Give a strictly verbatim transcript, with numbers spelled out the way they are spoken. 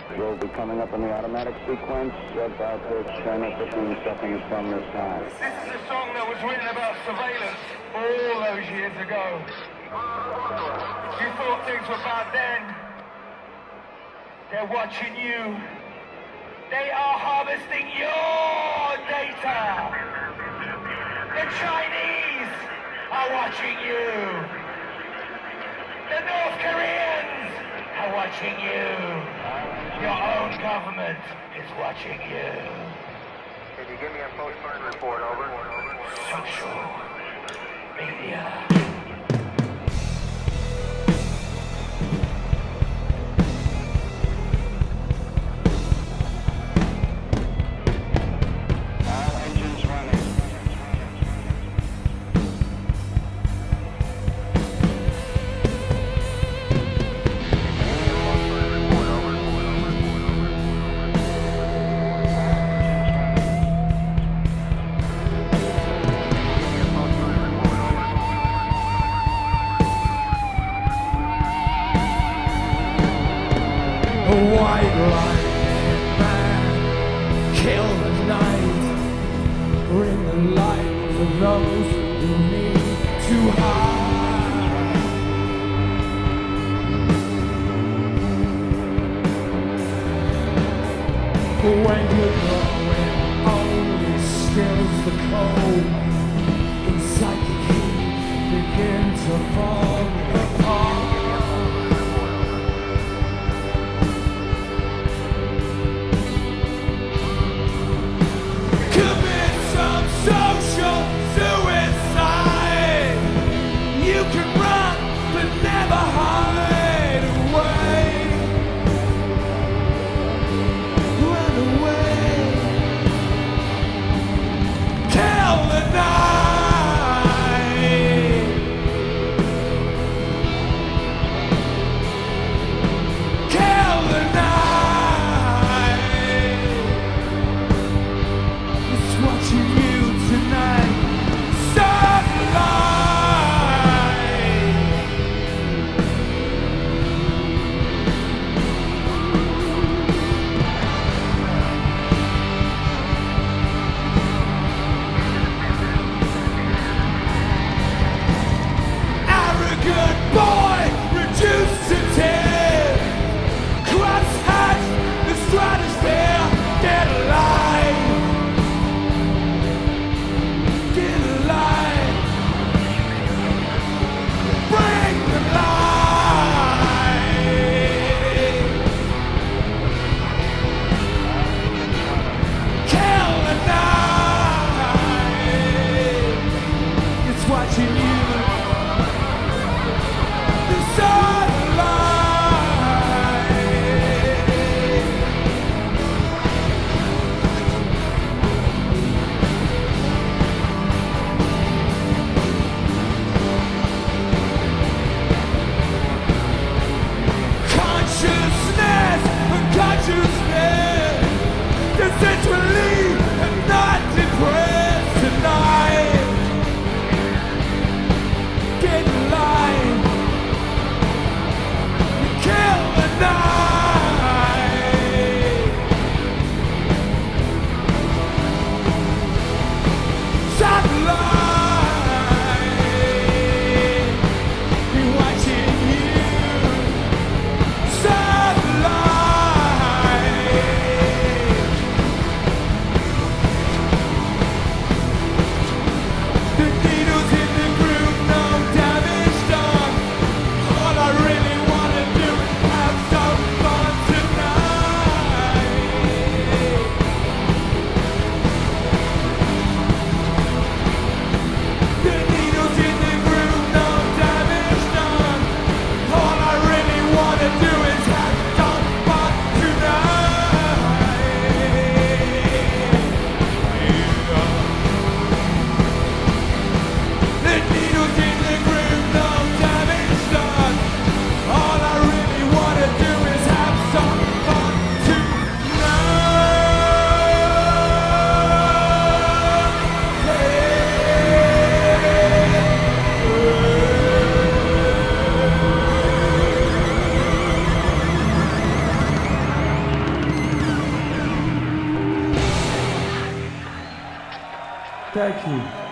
We'll be coming up in the automatic sequence about ten or fifteen seconds from this time. This is a song that was written about surveillance all those years ago. You thought things were bad then. They're watching you. They are harvesting your data. The Chinese are watching you. The North Koreans are watching you. Your own government is watching you. Can you give me a postcard report, over? Social media. A white lightning man, kill the night, bring the light for those who need to hide. When you're growing only stills the cold, inside the key begin to fall apart. Social suicide. You can run, but never hide away. Run away. Kill the night. Kill the night. It's watching you tonight. Arrogant boy, reduced to tears. Cross-hatched the stratosphere, dead alive. Dead alive. Bring the light. Kill the night. It's watching you. The sunlight. Consciousness, unconsciousness, essentially and not depressed tonight. catch you.